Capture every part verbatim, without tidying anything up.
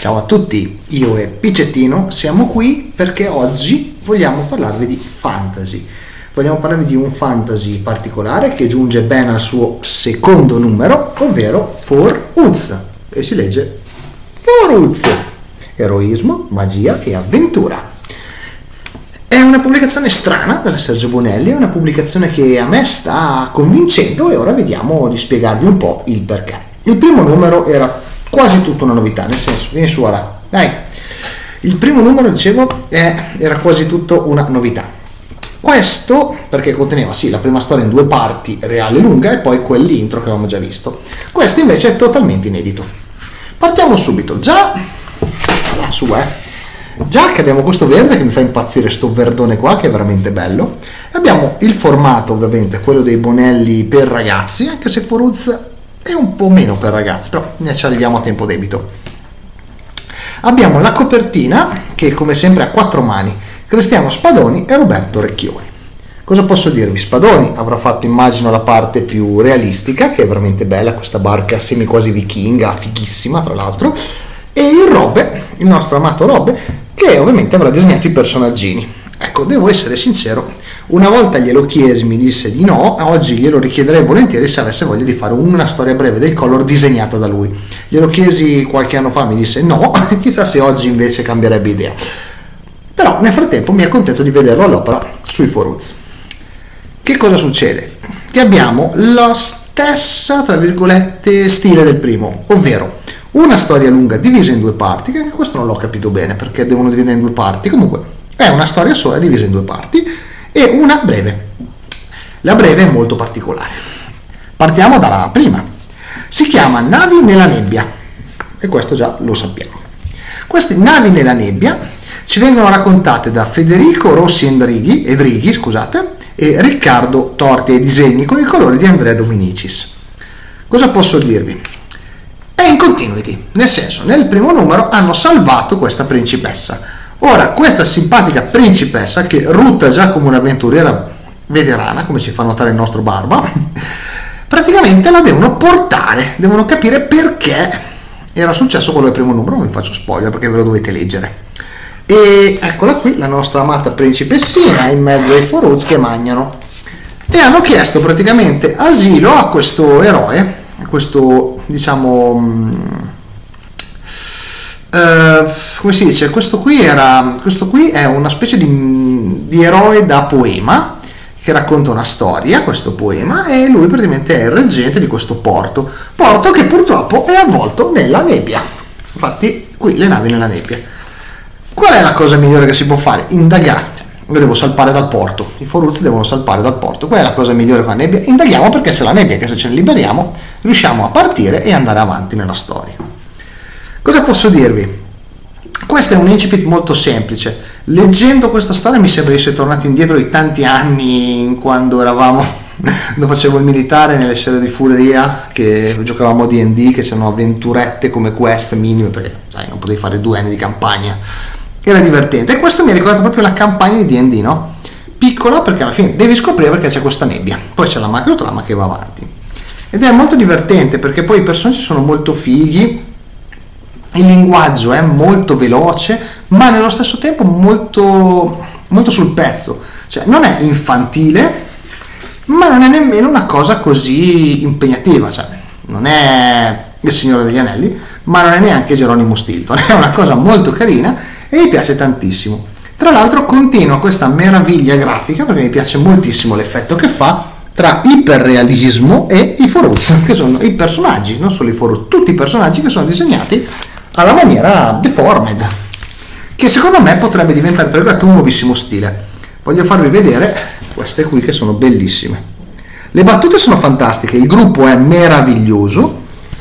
Ciao a tutti, io e Picettino siamo qui perché oggi vogliamo parlarvi di fantasy. Vogliamo parlarvi di un fantasy particolare che giunge ben al suo secondo numero, ovvero For Uz, e si legge For Uz, eroismo, magia e avventura. È una pubblicazione strana della Sergio Bonelli, è una pubblicazione che a me sta convincendo e ora vediamo di spiegarvi un po' il perché. Il primo numero era quasi tutta una novità, nel senso, vieni su ora, dai. Il primo numero, dicevo, è, era quasi tutto una novità. Questo perché conteneva sì la prima storia in due parti, reale lunga, e poi quell'intro che avevamo già visto. Questo invece è totalmente inedito. Partiamo subito, già su eh. Già che abbiamo questo verde che mi fa impazzire, sto verdone qua che è veramente bello. Abbiamo il formato, ovviamente, quello dei Bonelli per ragazzi, anche se For Uz è un po' meno per ragazzi, però ne ci arriviamo a tempo debito. Abbiamo la copertina che come sempre ha quattro mani, Cristiano Spadoni e Roberto Recchioni. Cosa posso dirvi? Spadoni avrà fatto, immagino, la parte più realistica, che è veramente bella, questa barca semi quasi vichinga, fighissima tra l'altro, e il Robbe, il nostro amato Robbe, che ovviamente avrà disegnato i personaggini. Ecco, devo essere sincero, una volta glielo chiesi, mi disse di no, oggi glielo richiederei volentieri se avesse voglia di fare una storia breve del Color disegnata da lui. Glielo chiesi qualche anno fa, mi disse no, chissà se oggi invece cambierebbe idea. Però nel frattempo mi accontento di vederlo all'opera sui For Uz. Che cosa succede? Che abbiamo la stessa, tra virgolette, stile del primo, ovvero una storia lunga divisa in due parti, che anche questo non l'ho capito bene perché devono dividere in due parti, comunque è una storia sola divisa in due parti, e una breve. La breve è molto particolare. Partiamo dalla prima. Si chiama Navi nella nebbia, e questo già lo sappiamo. Queste navi nella nebbia ci vengono raccontate da Federico Rossi Endrighi, Edrighi, scusate, e Riccardo Torti ai disegni con i colori di Andrea Dominicis. Cosa posso dirvi? È in continuity, nel senso, nel primo numero hanno salvato questa principessa. Ora, questa simpatica principessa, che rutta già come un'avventuriera veterana, come ci fa notare il nostro Barba, praticamente la devono portare, devono capire perché era successo quello del primo numero, non vi faccio spoiler perché ve lo dovete leggere. E eccola qui, la nostra amata principessina in mezzo ai For Uz che mangiano. E hanno chiesto praticamente asilo a questo eroe, questo, diciamo, uh, come si dice, questo qui era, questo qui è una specie di, di eroe da poema che racconta una storia, questo poema, e lui praticamente è il reggente di questo porto, porto che purtroppo è avvolto nella nebbia. Infatti qui le navi nella nebbia. Qual è la cosa migliore che si può fare? Indagare. Io devo salpare dal porto, i For Uz devono salpare dal porto. Qual è la cosa migliore con la nebbia? Indaghiamo, perché se la nebbia, che se ce ne liberiamo, riusciamo a partire e andare avanti nella storia. Cosa posso dirvi? Questo è un incipit molto semplice. Leggendo questa storia mi sembra di essere tornati indietro di tanti anni, quando eravamo, quando facevo il militare nelle serie di Fureria, che giocavamo a D and D, che sono avventurette come queste minime, perché sai, non potevi fare due anni di campagna. Era divertente, e questo mi ha ricordato proprio la campagna di D and D, no? Piccola, perché alla fine devi scoprire perché c'è questa nebbia, poi c'è la macro trama che va avanti, ed è molto divertente perché poi i personaggi sono molto fighi, il linguaggio è molto veloce ma nello stesso tempo molto, molto sul pezzo, cioè non è infantile ma non è nemmeno una cosa così impegnativa, cioè non è Il Signore degli Anelli ma non è neanche Geronimo Stilton, è una cosa molto carina e mi piace tantissimo. Tra l'altro continua questa meraviglia grafica perché mi piace moltissimo l'effetto che fa tra iperrealismo e i For Uz, che sono i personaggi, non solo i For Uz, tutti i personaggi che sono disegnati alla maniera deformed, che secondo me potrebbe diventare, tra virgolette, un nuovissimo stile. Voglio farvi vedere queste qui che sono bellissime. Le battute sono fantastiche, il gruppo è meraviglioso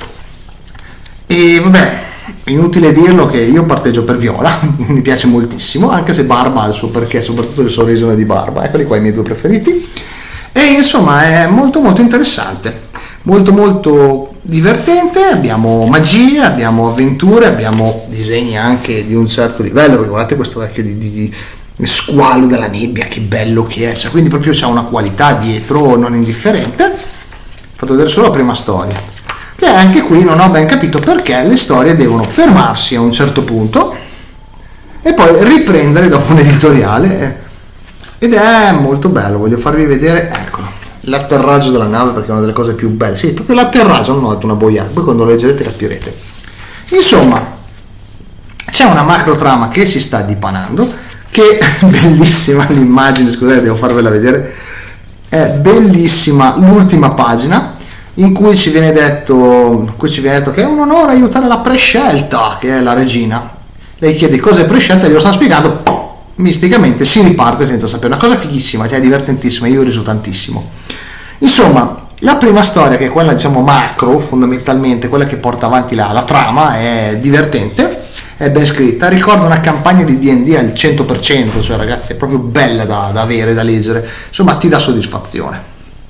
e vabbè, inutile dirlo che io parteggio per Viola, mi piace moltissimo, anche se Barba ha il suo perché, soprattutto il sorriso di Barba, eccoli qua i miei due preferiti, e insomma è molto molto interessante, molto molto divertente, abbiamo magie, abbiamo avventure, abbiamo disegni anche di un certo livello, perché guardate questo vecchio di, di, di squalo della nebbia, che bello che è, cioè, quindi proprio c'è una qualità dietro non indifferente. Ho fatto vedere solo la prima storia. che anche qui non ho ben capito perché le storie devono fermarsi a un certo punto e poi riprendere dopo un editoriale, ed è molto bello. Voglio farvi vedere, eccolo, l'atterraggio della nave, perché è una delle cose più belle, sì, proprio l'atterraggio, non ho detto una boiata, poi quando lo leggerete capirete. Insomma, c'è una macro trama che si sta dipanando, che è bellissima l'immagine, scusate, devo farvela vedere, è bellissima l'ultima pagina, in cui ci viene detto, qui ci viene detto che è un onore aiutare la prescelta, che è la regina. Lei chiede cosa è prescelta, glielo sta spiegando, misticamente si riparte senza sapere. Una cosa fighissima, cioè divertentissima, io ho riso tantissimo. Insomma, la prima storia, che è quella diciamo macro, fondamentalmente quella che porta avanti la, la trama, è divertente, è ben scritta, ricorda una campagna di D and D al cento per cento, cioè ragazzi è proprio bella da, da avere, da leggere, insomma ti dà soddisfazione.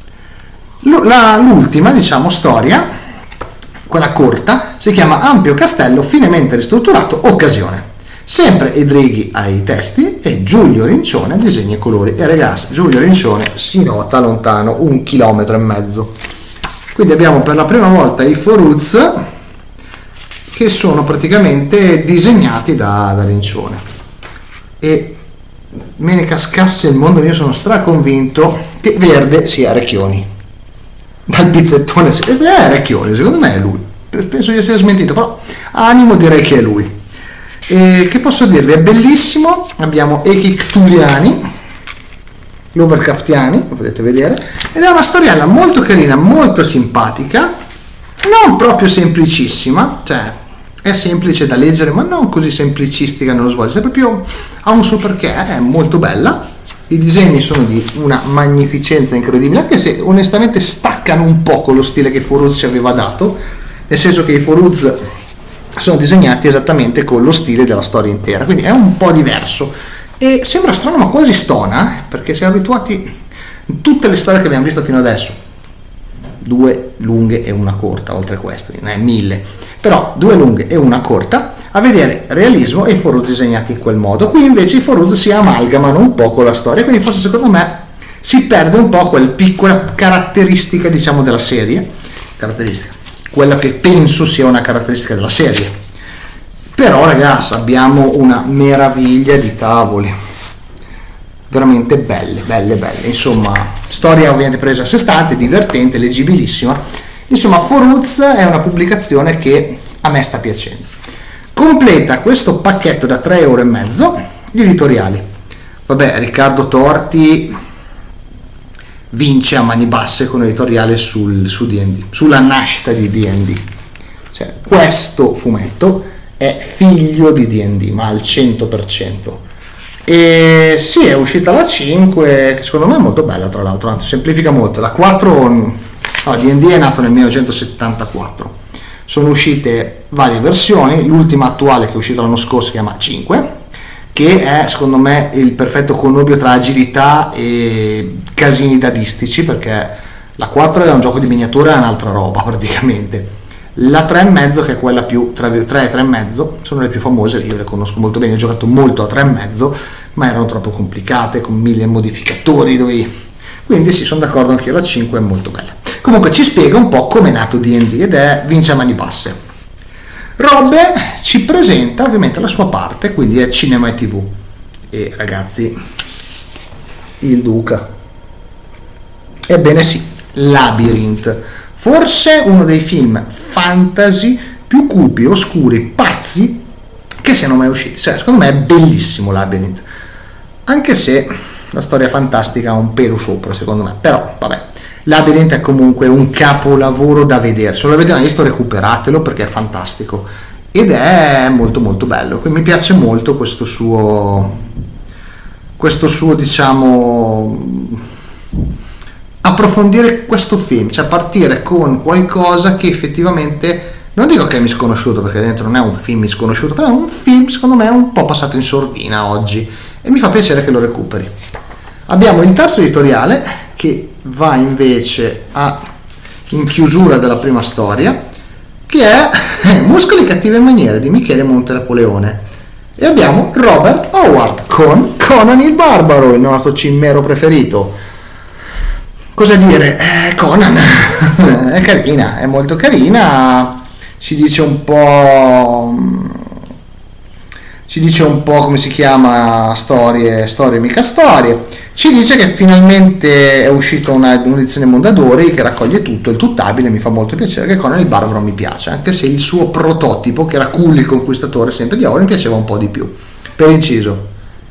La, l'ultima diciamo storia, quella corta, si chiama Ampio Castello finemente ristrutturato, occasione. Sempre Edrighi ai testi e Giulio Rincione disegni e colori. E ragazzi, Giulio Rincione si nota lontano un chilometro e mezzo. Quindi abbiamo per la prima volta i Foruz che sono praticamente disegnati da, da Rincione. E me ne cascasse il mondo, io sono straconvinto che Verde sia Recchioni. Dal pizzettone, è Recchioni, secondo me è lui. Penso di essere smentito, però a animo direi che è lui. E che posso dirvi, è bellissimo. Abbiamo Eki Cthulhiani, Lovecraftiani, lo potete vedere, ed è una storiella molto carina, molto simpatica, non proprio semplicissima, cioè è semplice da leggere ma non così semplicistica nello svolgere, proprio ha un suo perché, è molto bella. I disegni sono di una magnificenza incredibile, anche se onestamente staccano un po' con lo stile che Foruz ci aveva dato, nel senso che i Foruz sono disegnati esattamente con lo stile della storia intera, quindi è un po' diverso e sembra strano ma quasi stona, eh, perché siamo abituati in tutte le storie che abbiamo visto fino adesso, due lunghe e una corta, oltre a questo, ne è mille, però due lunghe e una corta, a vedere realismo e i Foruz disegnati in quel modo. Qui invece i Foruz si amalgamano un po' con la storia, quindi forse secondo me si perde un po' quella piccola caratteristica diciamo della serie, caratteristica quella che penso sia una caratteristica della serie. Però ragazzi, abbiamo una meraviglia di tavoli, veramente belle, belle, belle. Insomma, storia ovviamente presa a sé stante, divertente, leggibilissima. Insomma, Foruz è una pubblicazione che a me sta piacendo. Completa questo pacchetto da tre euro e mezzo gli editoriali. Vabbè, Riccardo Torti vince a mani basse con l'editoriale sul, su D and D, sulla nascita di D and D. Cioè, questo fumetto è figlio di D and D, ma al cento per cento. E sì, è uscita la cinque, che secondo me è molto bella, tra l'altro, anzi semplifica molto. La quattro, no, D and D è nato nel millenovecentosettantaquattro. Sono uscite varie versioni, l'ultima attuale che è uscita l'anno scorso si chiama cinque, che è secondo me il perfetto connubio tra agilità e casini dadistici, perché la quattro era un gioco di miniatura e un'altra roba praticamente. La tre e mezzo, che è quella più tra tre e tre e mezzo, sono le più famose, io le conosco molto bene, ho giocato molto a tre e mezzo, ma erano troppo complicate con mille modificatori, dovevi... quindi sì, sono d'accordo anch'io, la cinque è molto bella. Comunque ci spiega un po' come è nato D and D ed è vince a mani basse. Robbe ci presenta ovviamente la sua parte, quindi è cinema e tv. E ragazzi, il Duca. Ebbene sì, Labyrinth. Forse uno dei film fantasy più cupi, oscuri, pazzi che siano mai usciti. Cioè, secondo me è bellissimo Labyrinth. Anche se la storia fantastica ha un pelo sopra, secondo me. Però, vabbè. Labyrinth è comunque un capolavoro da vedere. Se non l'avete mai visto, recuperatelo perché è fantastico. Ed è molto molto bello. Mi piace molto questo suo... questo suo, diciamo... approfondire questo film, cioè partire con qualcosa che effettivamente, non dico che è misconosciuto perché dentro non è un film misconosciuto, però è un film secondo me un po' passato in sordina oggi e mi fa piacere che lo recuperi. Abbiamo il terzo editoriale che va invece a in chiusura della prima storia, che è Muscoli, cattive maniere di Michele Montelepoleone, e abbiamo Robert Howard con Conan il Barbaro, il nostro cimmero preferito. Cosa dire? Eh, Conan è carina, è molto carina, ci dice un po', ci dice un po' come si chiama, storie, storie mica storie, ci dice che finalmente è uscita una, un'edizione Mondadori che raccoglie tutto, il tuttabile, mi fa molto piacere, che Conan il Barbaro mi piace, anche se il suo prototipo, che era Cool il Conquistatore, sempre di oro, mi piaceva un po' di più. Per inciso,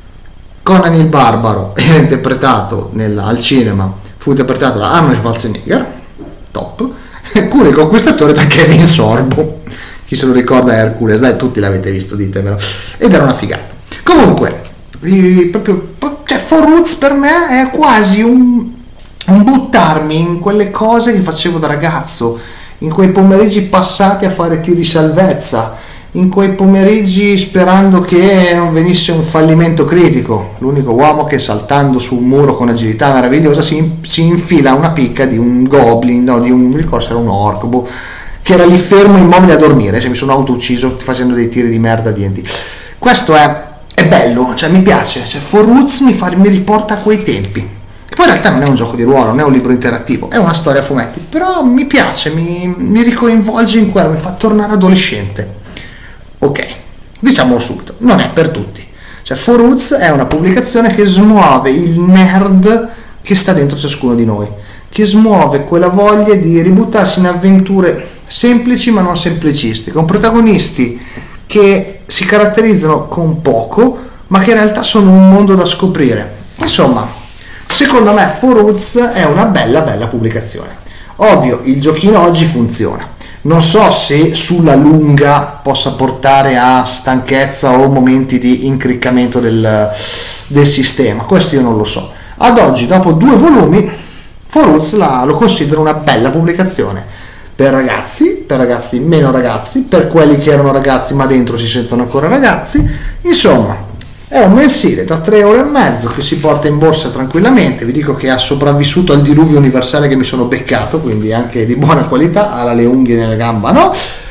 Conan il Barbaro era interpretato nel, al cinema, fu interpretato da Arnold Schwarzenegger, top, e Cool il Conquistatore da Kevin Sorbo, chi se lo ricorda Hercules, dai, tutti l'avete visto, ditemelo, ed era una figata. Comunque, proprio, cioè, Four Roots per me è quasi un, un buttarmi in quelle cose che facevo da ragazzo, in quei pomeriggi passati a fare tiri salvezza, in quei pomeriggi sperando che non venisse un fallimento critico, l'unico uomo che saltando su un muro con agilità meravigliosa si, si infila una picca di un goblin, no, di un, mi ricordo se era un orco, boh, che era lì fermo immobile a dormire, cioè mi sono auto-ucciso facendo dei tiri di merda a D and D. Questo è, è bello, cioè mi piace, cioè Four Roots mi, fa, mi riporta a quei tempi, che poi in realtà non è un gioco di ruolo, non è un libro interattivo, è una storia a fumetti, però mi piace, mi, mi ricoinvolge in quello, mi fa tornare adolescente. Ok, diciamolo subito, non è per tutti. Cioè Four Roots è una pubblicazione che smuove il nerd che sta dentro ciascuno di noi, che smuove quella voglia di ributtarsi in avventure semplici ma non semplicisti, con protagonisti che si caratterizzano con poco ma che in realtà sono un mondo da scoprire. Insomma, secondo me Four Roots è una bella bella pubblicazione. Ovvio, il giochino oggi funziona. Non so se sulla lunga possa portare a stanchezza o momenti di incriccamento del, del sistema, questo io non lo so. Ad oggi, dopo due volumi, Four Roots la, lo considero una bella pubblicazione per ragazzi, per ragazzi meno ragazzi, per quelli che erano ragazzi ma dentro si sentono ancora ragazzi. Insomma, è un mensile da tre euro e mezzo che si porta in borsa tranquillamente. Vi dico che ha sopravvissuto al diluvio universale che mi sono beccato, quindi anche di buona qualità, ha le unghie nella gamba, no?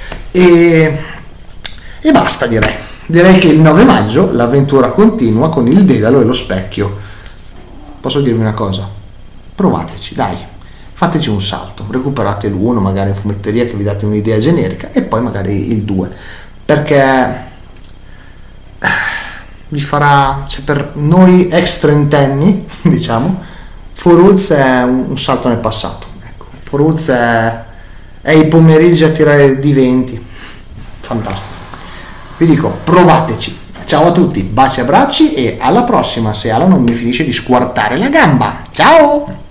E, e basta, direi. Direi che il nove maggio l'avventura continua con il Dedalo e lo specchio. Posso dirvi una cosa? Provateci, dai, fateci un salto, recuperate l'uno magari in fumetteria che vi date un'idea generica e poi magari il due, perché vi farà, cioè per noi ex trentenni, diciamo, Four Roots è un, un salto nel passato. Ecco, Four Roots è, è i pomeriggi a tirare di venti, fantastico. Vi dico, provateci. Ciao a tutti, baci e abbracci e alla prossima se Alan non mi finisce di squartare la gamba. Ciao!